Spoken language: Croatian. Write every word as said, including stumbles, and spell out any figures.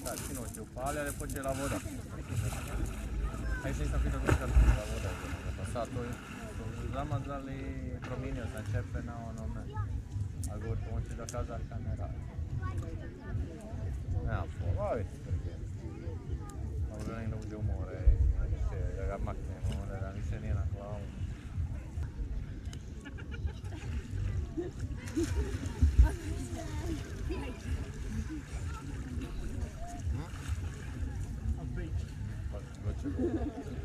šta, sinoć je upalio, ali je počela voda. A još nisam pitao kako počela voda, pa sad to su zamazali, promijenio sam čepe na onome, ali govori pomoći da kazarka ne radi. Nemam pojma, ovi ti trge. Ovo želim da uđe u more i više, da ga maknemo, onda da više nije na glavu. A beach.